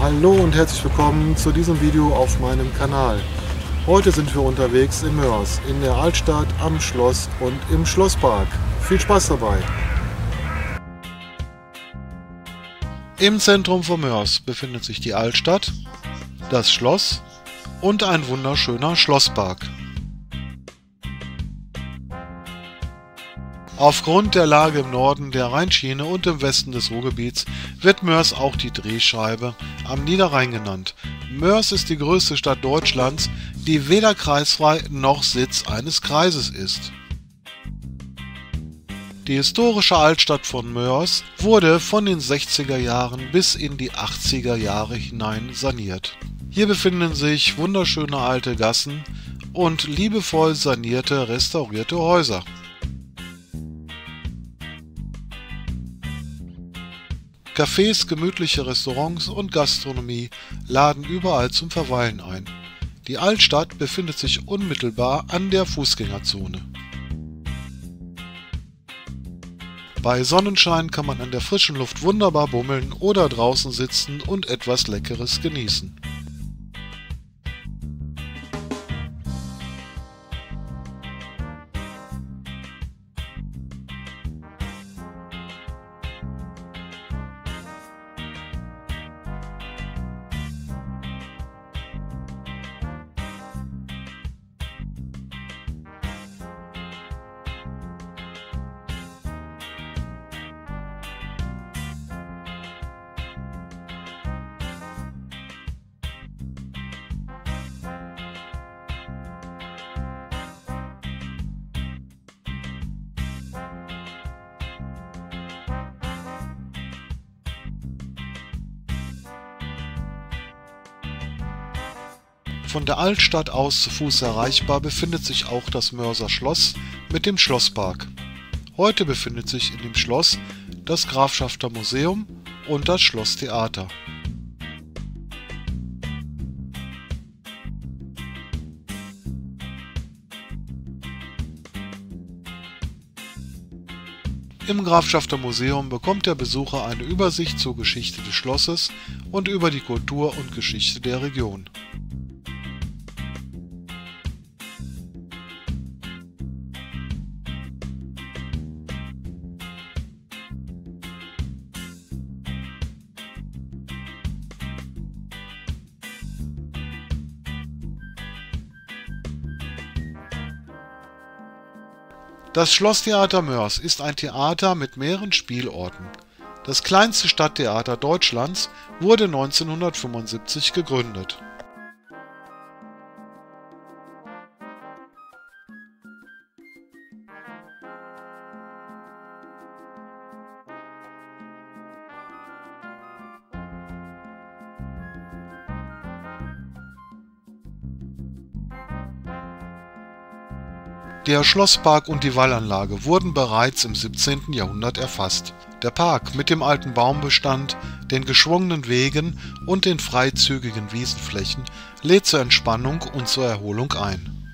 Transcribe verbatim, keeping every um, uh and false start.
Hallo und herzlich willkommen zu diesem Video auf meinem Kanal. Heute sind wir unterwegs in Moers, in der Altstadt, am Schloss und im Schlosspark. Viel Spaß dabei! Im Zentrum von Moers befindet sich die Altstadt, das Schloss und ein wunderschöner Schlosspark. Aufgrund der Lage im Norden der Rheinschiene und im Westen des Ruhrgebiets wird Moers auch die Drehscheibe am Niederrhein genannt. Moers ist die größte Stadt Deutschlands, die weder kreisfrei noch Sitz eines Kreises ist. Die historische Altstadt von Moers wurde von den sechziger Jahren bis in die achtziger Jahre hinein saniert. Hier befinden sich wunderschöne alte Gassen und liebevoll sanierte, restaurierte Häuser. Cafés, gemütliche Restaurants und Gastronomie laden überall zum Verweilen ein. Die Altstadt befindet sich unmittelbar an der Fußgängerzone. Bei Sonnenschein kann man an der frischen Luft wunderbar bummeln oder draußen sitzen und etwas Leckeres genießen. Von der Altstadt aus zu Fuß erreichbar befindet sich auch das Moerser Schloss mit dem Schlosspark. Heute befindet sich in dem Schloss das Grafschafter Museum und das Schlosstheater. Im Grafschafter Museum bekommt der Besucher eine Übersicht zur Geschichte des Schlosses und über die Kultur und Geschichte der Region. Das Schlosstheater Moers ist ein Theater mit mehreren Spielorten. Das kleinste Stadttheater Deutschlands wurde neunzehnhundertfünfundsiebzig gegründet. Der Schlosspark und die Wallanlage wurden bereits im siebzehnten Jahrhundert erfasst. Der Park mit dem alten Baumbestand, den geschwungenen Wegen und den freizügigen Wiesenflächen lädt zur Entspannung und zur Erholung ein.